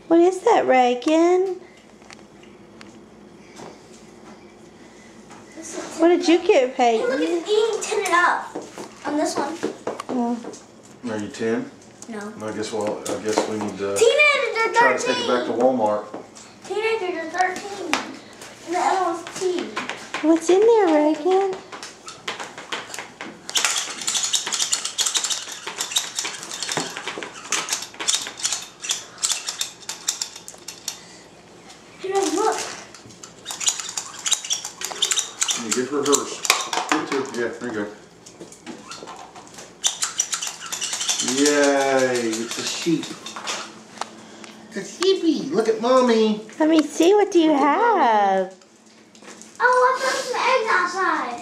What is that, Reagan? What did you get, Peyton? Hey, look, it's eating 10 and up on this one. Oh. Are you 10? No. I guess we need to Teenagers are 13. try to take it back to Walmart. Teenagers are 13. And the other one's T. What's in there, Reagan? Here, look. You give her hers. Give two. Yeah, there you go. Yay, it's a sheep. It's a sheepy. Look at mommy. Let me see. What do you have? Oh, I found some eggs outside.